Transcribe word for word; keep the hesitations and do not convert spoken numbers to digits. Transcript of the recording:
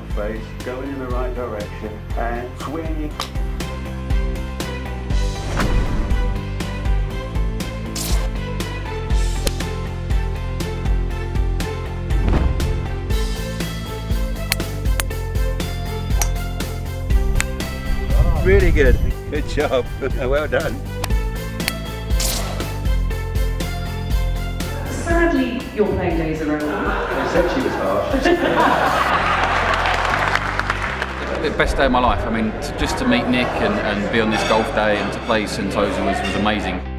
face, going in the right direction, and swinging. Really good. Good job. Well done. Sadly, your playing days are over. I said she was harsh. The best day of my life. I mean, just to meet Nick and, and be on this golf day and to play Sentosa was, was amazing.